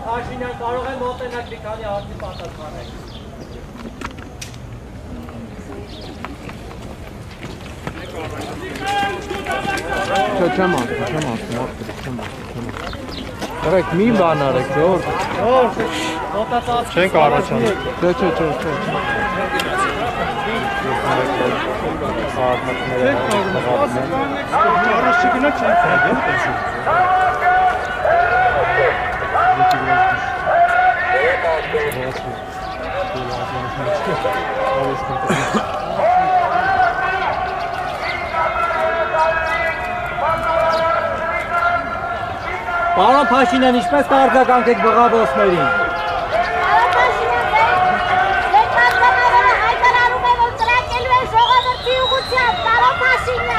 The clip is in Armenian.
Փաշինյան, կարող եմ մոտենալ մի քանի հարցի պատասխանել։ Չեմ ասում։ Դրեք մի բան արեք, Ժորժ։ Չենք առաջանում։ Չէ։ Պարոն Փաշինյան, ինչպես կարձագանքեք բղավոցներին։ Պարոն Փաշինյան, ձեր պատգամավորը հայտարարում է, որ ծրակելու է ժողովրդի ուղղությամբ, պարոն Փաշինյան։